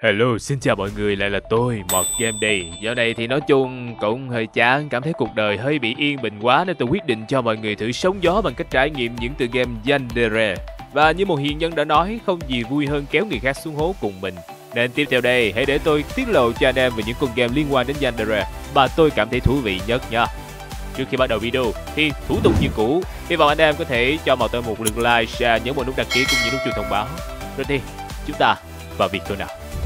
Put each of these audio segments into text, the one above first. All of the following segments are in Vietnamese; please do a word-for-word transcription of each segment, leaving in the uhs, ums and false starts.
Hello, xin chào mọi người, lại là tôi, Mọt Game đây. Dạo này thì nói chung cũng hơi chán, cảm thấy cuộc đời hơi bị yên bình quá nên tôi quyết định cho mọi người thử sóng gió bằng cách trải nghiệm những tựa game Yandere. Và như một hiền nhân đã nói, không gì vui hơn kéo người khác xuống hố cùng mình. Nên tiếp theo đây, hãy để tôi tiết lộ cho anh em về những con game liên quan đến Yandere mà tôi cảm thấy thú vị nhất nha. Trước khi bắt đầu video thì thủ tục như cũ, hy vọng anh em có thể cho Mọt tôi một lượt like, share, nhấn vào nút đăng ký cũng như nút chuông thông báo. Rồi thì chúng ta vào việc thôi nào.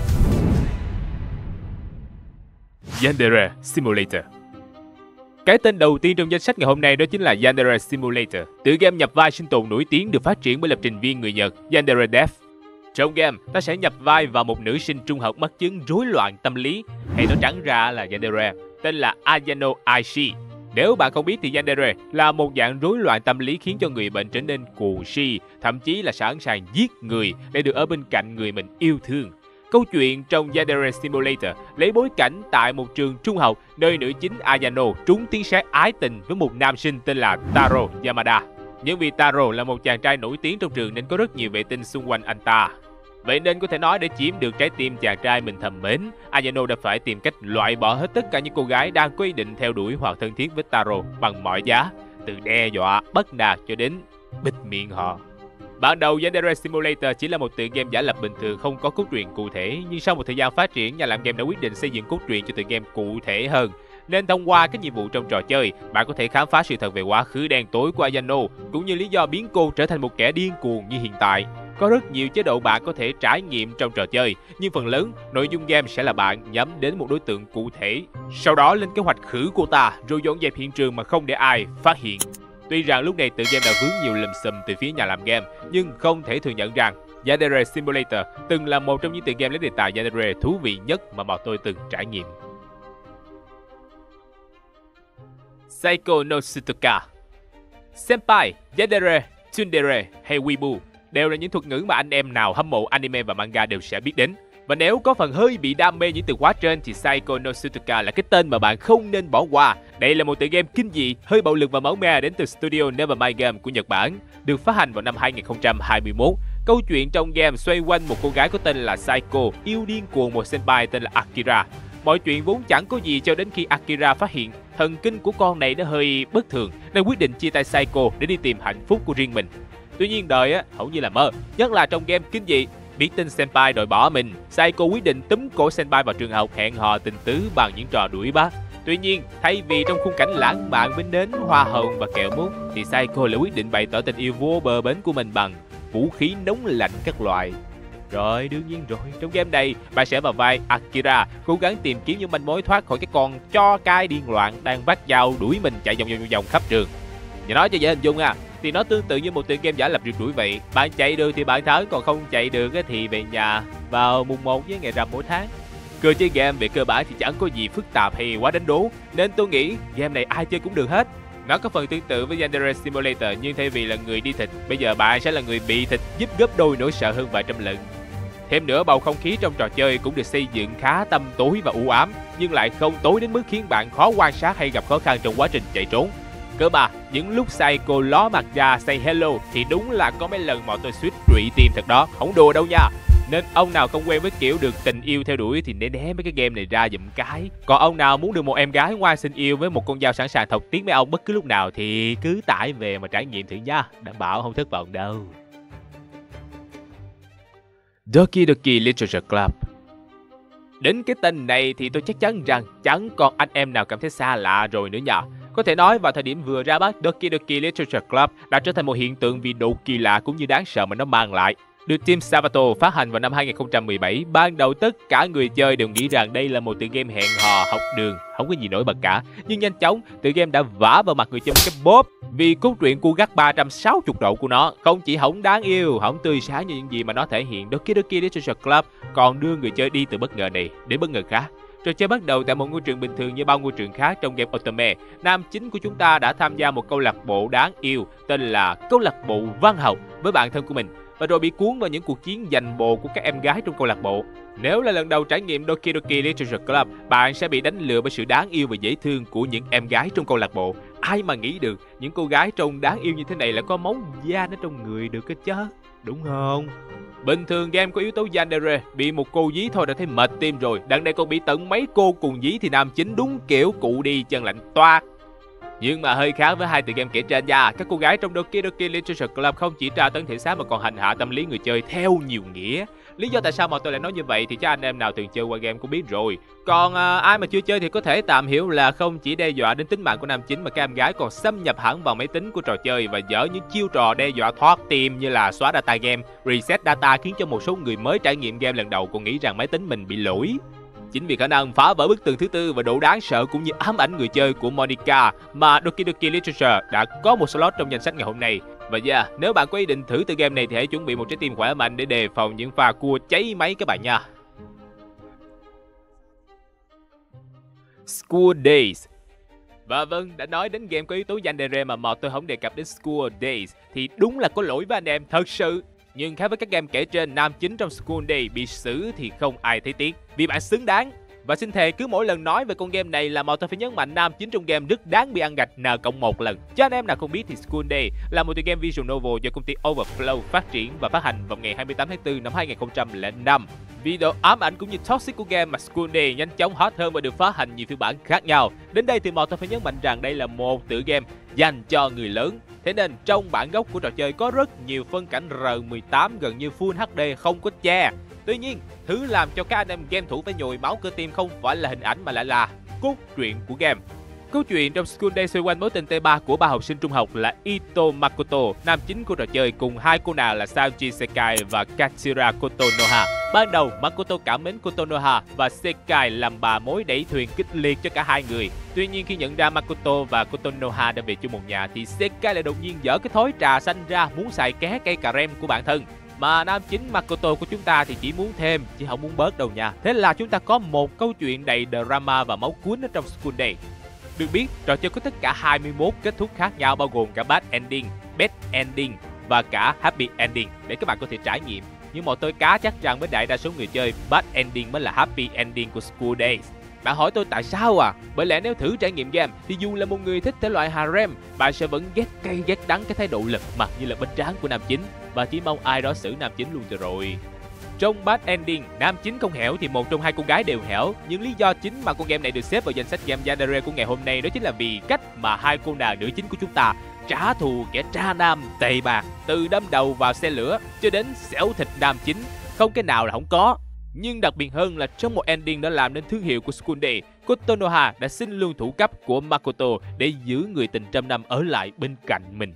Yandere Simulator. Cái tên đầu tiên trong danh sách ngày hôm nay đó chính là Yandere Simulator, tựa game nhập vai sinh tồn nổi tiếng được phát triển bởi lập trình viên người Nhật Yandere Dev. Trong game, ta sẽ nhập vai vào một nữ sinh trung học mắc chứng rối loạn tâm lý, hay nói trắng ra là Yandere, tên là Ayano Aishi. Nếu bạn không biết thì Yandere là một dạng rối loạn tâm lý khiến cho người bệnh trở nên cuồng si, thậm chí là sẵn sàng giết người để được ở bên cạnh người mình yêu thương. Câu chuyện trong Yandere Simulator lấy bối cảnh tại một trường trung học nơi nữ chính Ayano trúng tiếng sét ái tình với một nam sinh tên là Taro Yamada. Nhưng vì Taro là một chàng trai nổi tiếng trong trường nên có rất nhiều vệ tinh xung quanh anh ta. Vậy nên có thể nói để chiếm được trái tim chàng trai mình thầm mến, Ayano đã phải tìm cách loại bỏ hết tất cả những cô gái đang có ý định theo đuổi hoặc thân thiết với Taro bằng mọi giá, từ đe dọa, bắt nạt cho đến bịt miệng họ. Ban đầu Yandere Simulator chỉ là một tựa game giả lập bình thường không có cốt truyện cụ thể, nhưng sau một thời gian phát triển, nhà làm game đã quyết định xây dựng cốt truyện cho tựa game cụ thể hơn. Nên thông qua các nhiệm vụ trong trò chơi, bạn có thể khám phá sự thật về quá khứ đen tối của Ayano, cũng như lý do biến cô trở thành một kẻ điên cuồng như hiện tại. Có rất nhiều chế độ bạn có thể trải nghiệm trong trò chơi, nhưng phần lớn nội dung game sẽ là bạn nhắm đến một đối tượng cụ thể, sau đó lên kế hoạch khử cô ta, rồi dọn dẹp hiện trường mà không để ai phát hiện. Tuy rằng lúc này tựa game đã vướng nhiều lùm xùm từ phía nhà làm game, nhưng không thể thừa nhận rằng Yandere Simulator từng là một trong những tựa game lấy đề tài Yandere thú vị nhất mà bọn tôi từng trải nghiệm. Saiko no Tsutoka. Senpai, Yandere, Tsundere hay Weibo đều là những thuật ngữ mà anh em nào hâm mộ anime và manga đều sẽ biết đến. Và nếu có phần hơi bị đam mê những từ khóa trên thì Saiko no Tsutoka là cái tên mà bạn không nên bỏ qua. Đây là một tựa game kinh dị, hơi bạo lực và máu me đến từ studio Nevermind Game của Nhật Bản, được phát hành vào năm hai nghìn không trăm hai mươi mốt. Câu chuyện trong game xoay quanh một cô gái có tên là Saiko yêu điên cuồng một senpai tên là Akira. Mọi chuyện vốn chẳng có gì cho đến khi Akira phát hiện thần kinh của con này nó hơi bất thường nên quyết định chia tay Saiko để đi tìm hạnh phúc của riêng mình. Tuy nhiên đời á hầu như là mơ, nhất là trong game kinh dị. Biết tin senpai đòi bỏ mình, Saiko quyết định túm cổ senpai vào trường học hẹn hò tình tứ bằng những trò đuổi bắt. Tuy nhiên, thay vì trong khung cảnh lãng mạn bến đến, hoa hồng và kẹo mút, thì Saiko lại quyết định bày tỏ tình yêu vô bờ bến của mình bằng vũ khí nóng lạnh các loại. Rồi, đương nhiên rồi, trong game này, bạn sẽ vào vai Akira, cố gắng tìm kiếm những manh mối thoát khỏi cái con cho cai điên loạn đang vác dao đuổi mình chạy vòng vòng vòng khắp trường. Và nói cho dễ hình dung à, thì nó tương tự như một tựa game giả lập rượt đuổi vậy. Bạn chạy được thì bạn thắng, còn không chạy được thì về nhà vào mùng một với ngày rằm mỗi tháng. Cơ chế game về cơ bản thì chẳng có gì phức tạp hay quá đánh đố, nên tôi nghĩ game này ai chơi cũng được hết. Nó có phần tương tự với Yandere Simulator, nhưng thay vì là người đi thịt, bây giờ bạn sẽ là người bị thịt, giúp gấp đôi nỗi sợ hơn vài trăm lần. Thêm nữa, bầu không khí trong trò chơi cũng được xây dựng khá tăm tối và u ám, nhưng lại không tối đến mức khiến bạn khó quan sát hay gặp khó khăn trong quá trình chạy trốn. Cơ mà, những lúc Saiko ló mặt ra say hello thì đúng là có mấy lần mà tôi suýt trụy tim thật đó, không đùa đâu nha. Nên ông nào không quen với kiểu được tình yêu theo đuổi thì nên né mấy cái game này ra giùm cái. Còn ông nào muốn được một em gái ngoan xinh yêu với một con dao sẵn sàng thọc tiếng mấy ông bất cứ lúc nào thì cứ tải về mà trải nghiệm thử nha, đảm bảo không thất vọng đâu. Doki Doki Literature Club. Đến cái tên này thì tôi chắc chắn rằng chẳng còn anh em nào cảm thấy xa lạ rồi nữa nhỉ. Có thể nói vào thời điểm vừa ra mắt, Doki Doki Literature Club đã trở thành một hiện tượng vì độ kỳ lạ cũng như đáng sợ mà nó mang lại. Được Team Savato phát hành vào năm hai nghìn không trăm mười bảy, ban đầu tất cả người chơi đều nghĩ rằng đây là một tựa game hẹn hò học đường, không có gì nổi bật cả. Nhưng nhanh chóng, tựa game đã vả vào mặt người chơi một cái bóp vì cốt truyện cu gắt ba trăm sáu mươi độ của nó không chỉ không đáng yêu, không tươi sáng như những gì mà nó thể hiện. Doki Doki Literature Club còn đưa người chơi đi từ bất ngờ này đến bất ngờ khác. Trò chơi bắt đầu tại một ngôi trường bình thường như bao ngôi trường khác trong game Otome. Nam chính của chúng ta đã tham gia một câu lạc bộ đáng yêu tên là câu lạc bộ văn học với bạn thân của mình, và rồi bị cuốn vào những cuộc chiến giành bồ của các em gái trong câu lạc bộ. Nếu là lần đầu trải nghiệm Doki Doki Literature Club, bạn sẽ bị đánh lừa bởi sự đáng yêu và dễ thương của những em gái trong câu lạc bộ. Ai mà nghĩ được những cô gái trông đáng yêu như thế này lại có máu da nó trong người được cơ chứ. đúng không? Bình thường game có yếu tố yandere, bị một cô dí thôi đã thấy mệt tim rồi, đằng này còn bị tận mấy cô cùng dí thì nam chính đúng kiểu cụ đi chân lạnh toát. Nhưng mà hơi khác với hai tựa game kể trên nha, các cô gái trong Doki Doki Literature Club không chỉ tra tấn thể xác mà còn hành hạ tâm lý người chơi theo nhiều nghĩa. Lý do tại sao mà tôi lại nói như vậy thì chắc anh em nào từng chơi qua game cũng biết rồi. Còn à, ai mà chưa chơi thì có thể tạm hiểu là không chỉ đe dọa đến tính mạng của nam chính mà các em gái còn xâm nhập hẳn vào máy tính của trò chơi và dở những chiêu trò đe dọa thoát tim như là xóa data game, reset data, khiến cho một số người mới trải nghiệm game lần đầu còn nghĩ rằng máy tính mình bị lỗi. Chính vì khả năng phá vỡ bức tường thứ tư và độ đáng sợ cũng như ám ảnh người chơi của Monica mà Doki Doki Literature đã có một slot trong danh sách ngày hôm nay. Và yeah, nếu bạn có ý định thử tựa game này thì hãy chuẩn bị một trái tim khỏe mạnh để đề phòng những pha cua cháy máy các bạn nha. School Days. Và vâng, đã nói đến game có yếu tố yandere mà mà tôi không đề cập đến School Days thì đúng là có lỗi với anh em thật sự. Nhưng khác với các game kể trên, nam chính trong School Days bị xử thì không ai thấy tiếc, vì bạn xứng đáng. Và xin thề cứ mỗi lần nói về con game này là mà tôi phải nhấn mạnh nam chính trong game rất đáng bị ăn gạch N cộng một lần. Cho anh em nào không biết thì School Days là một tựa game visual novel do công ty Overflow phát triển và phát hành vào ngày hai mươi tám tháng tư năm hai nghìn không trăm lẻ năm. Vì độ ám ảnh cũng như toxic của game mà School Days nhanh chóng hot hơn và được phát hành nhiều phiên bản khác nhau. Đến đây thì mà tôi phải nhấn mạnh rằng đây là một tựa game dành cho người lớn. Thế nên trong bản gốc của trò chơi có rất nhiều phân cảnh R mười tám gần như Full hát đê không có che. Tuy nhiên, thứ làm cho các anh em game thủ phải nhồi máu cơ tim không phải là hình ảnh mà lại là cốt truyện của game. Câu chuyện trong School Days xoay quanh mối tình T ba của ba học sinh trung học là Ito Makoto, nam chính của trò chơi, cùng hai cô nàng là Saoji Sekai và Katsura Kotonoha. Ban đầu, Makoto cảm mến Kotonoha và Sekai làm bà mối đẩy thuyền kích liệt cho cả hai người. Tuy nhiên khi nhận ra Makoto và Kotonoha đã về chung một nhà thì Sekai lại đột nhiên dở cái thói trà xanh ra, muốn xài ké cây cà rem của bản thân. Mà nam chính Makoto của chúng ta thì chỉ muốn thêm chứ không muốn bớt đâu nha. Thế là chúng ta có một câu chuyện đầy drama và máu cuốn ở trong School Days. Được biết, trò chơi có tất cả hai mươi mốt kết thúc khác nhau, bao gồm cả bad ending, bad ending và cả happy ending để các bạn có thể trải nghiệm. Nhưng mà tôi cá chắc rằng với đại đa số người chơi, bad ending mới là happy ending của School Days. Bạn hỏi tôi tại sao à? Bởi lẽ nếu thử trải nghiệm game thì dù là một người thích thể loại harem, bạn sẽ vẫn ghét cay ghét đắng cái thái độ lật mặt như là bánh tráng của nam chính và chỉ mong ai đó xử nam chính luôn cho rồi. Trong bad ending, nam chính không hẻo thì một trong hai cô gái đều hẻo, nhưng lý do chính mà con game này được xếp vào danh sách game yandere của ngày hôm nay đó chính là vì cách mà hai cô nàng nữ chính của chúng ta trả thù kẻ tra nam tệ bạc, từ đâm đầu vào xe lửa cho đến xẻo thịt nam chính, không cái nào là không có. Nhưng đặc biệt hơn là trong một ending đã làm nên thương hiệu của School Days, Kotonoha đã xin lương thủ cấp của Makoto để giữ người tình trăm năm ở lại bên cạnh mình.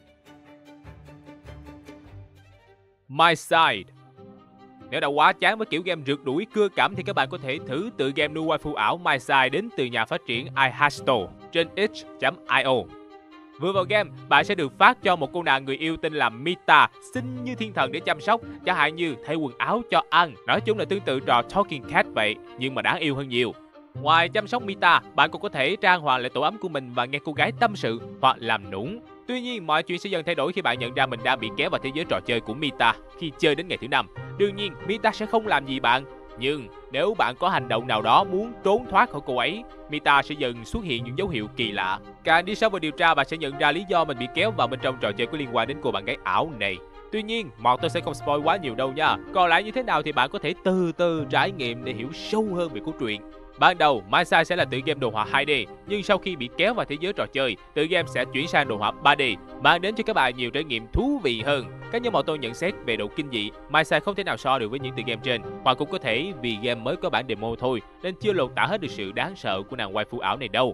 My Side. Nếu đã quá chán với kiểu game rượt đuổi cưa cảm thì các bạn có thể thử tự game nuôi waifu ảo My Side đến từ nhà phát triển iHasto trên itch chấm i o. Vừa vào game, bạn sẽ được phát cho một cô nàng người yêu tên là Mita, xinh như thiên thần để chăm sóc, chẳng hạn như thay quần áo cho ăn. Nói chung là tương tự trò Talking Cat vậy, nhưng mà đáng yêu hơn nhiều. Ngoài chăm sóc Mita, bạn cũng có thể trang hoàng lại tổ ấm của mình và nghe cô gái tâm sự hoặc làm nũng. Tuy nhiên, mọi chuyện sẽ dần thay đổi khi bạn nhận ra mình đang bị kéo vào thế giới trò chơi của Mita khi chơi đến ngày thứ năm. Đương nhiên, Mita sẽ không làm gì bạn. Nhưng nếu bạn có hành động nào đó muốn trốn thoát khỏi cô ấy, Mita sẽ dần xuất hiện những dấu hiệu kỳ lạ. Càng đi sâu vào điều tra, bạn sẽ nhận ra lý do mình bị kéo vào bên trong trò chơi có liên quan đến cô bạn gái ảo này. Tuy nhiên, Mọt tôi sẽ không spoil quá nhiều đâu nha. Còn lại như thế nào thì bạn có thể từ từ trải nghiệm để hiểu sâu hơn về cốt truyện. Ban đầu, My Side sẽ là tựa game đồ họa hai D, nhưng sau khi bị kéo vào thế giới trò chơi, tựa game sẽ chuyển sang đồ họa ba D, mang đến cho các bạn nhiều trải nghiệm thú vị hơn. Cá nhân bọn tôi nhận xét về độ kinh dị, My Side không thể nào so được với những tựa game trên, hoặc cũng có thể vì game mới có bản demo thôi, nên chưa lột tả hết được sự đáng sợ của nàng waifu ảo này đâu.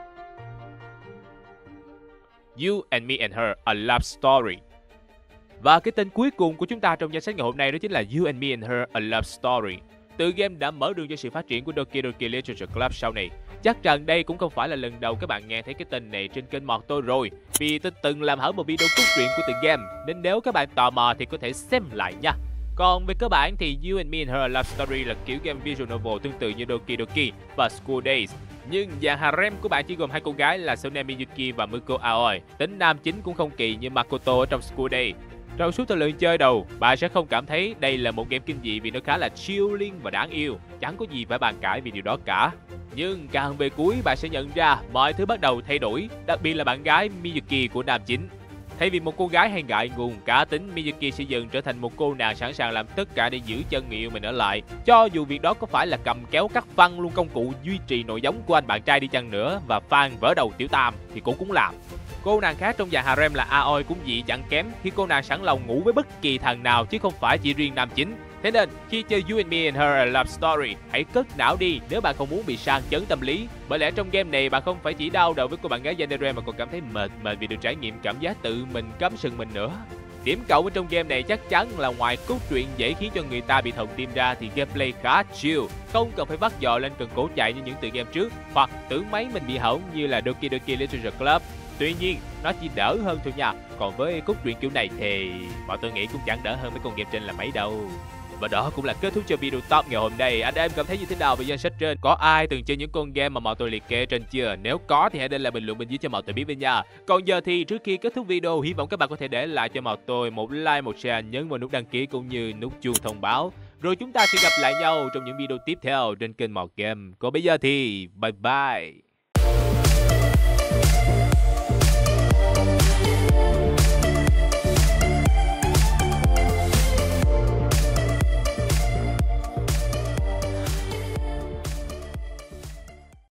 You and Me and Her, A Love Story. Và cái tên cuối cùng của chúng ta trong danh sách ngày hôm nay đó chính là You and Me and Her, A Love Story. Tựa game đã mở đường cho sự phát triển của Doki Doki Literature Club sau này. Chắc rằng đây cũng không phải là lần đầu các bạn nghe thấy cái tên này trên kênh Mọt tôi rồi, vì tôi từng làm hẳn một video cốt truyện của tựa game, nên nếu các bạn tò mò thì có thể xem lại nha. Còn về cơ bản thì You and Me and Her A Love Story là kiểu game visual novel tương tự như Doki Doki và School Days. Nhưng dạng harem của bạn chỉ gồm hai cô gái là Sone Miyuki và Muko Aoi. Tính nam chính cũng không kỳ như Makoto ở trong School Days. Trong suốt thời lượng chơi đầu, bạn sẽ không cảm thấy đây là một game kinh dị vì nó khá là chilling và đáng yêu. Chẳng có gì phải bàn cãi vì điều đó cả. Nhưng càng về cuối bạn sẽ nhận ra mọi thứ bắt đầu thay đổi, đặc biệt là bạn gái Miyuki của nam chính. Thay vì một cô gái hay ngại ngùng, cá tính, Miyuki sẽ dần trở thành một cô nàng sẵn sàng làm tất cả để giữ chân người yêu mình ở lại. Cho dù việc đó có phải là cầm kéo cắt văng luôn công cụ duy trì nội giống của anh bạn trai đi chăng nữa và phang vỡ đầu tiểu tam thì cô cũng làm. Cô nàng khác trong dạng harem là Aoi cũng dị chẳng kém khi cô nàng sẵn lòng ngủ với bất kỳ thằng nào chứ không phải chỉ riêng nam chính. Thế nên khi chơi You and Me and Her a Love Story, hãy cất não đi nếu bạn không muốn bị sang chấn tâm lý. Bởi lẽ trong game này bạn không phải chỉ đau đầu với cô bạn gái Yandere mà còn cảm thấy mệt mệt vì được trải nghiệm cảm giác tự mình cắm sừng mình nữa. Điểm cộng ở trong game này chắc chắn là ngoài cốt truyện dễ khiến cho người ta bị thòng tim ra thì gameplay khá chill, không cần phải vắt dò lên cần cổ chạy như những tựa game trước hoặc tưởng máy mình bị hỏng như là Doki Doki Literature Club. Tuy nhiên, nó chỉ đỡ hơn thôi nha. Còn với cốt truyện kiểu này thì bọn tôi nghĩ cũng chẳng đỡ hơn mấy con game trên là mấy đâu. Và đó cũng là kết thúc cho video top ngày hôm nay. Anh em cảm thấy như thế nào về danh sách trên? Có ai từng chơi những con game mà mọi tôi liệt kê trên chưa? Nếu có thì hãy để lại bình luận bên dưới cho mọi tôi biết với nha. Còn giờ thì trước khi kết thúc video, hy vọng các bạn có thể để lại cho mọi tôi một like, một share, nhấn vào nút đăng ký cũng như nút chuông thông báo. Rồi chúng ta sẽ gặp lại nhau trong những video tiếp theo trên kênh Mọt Game. Còn bây giờ thì bye bye.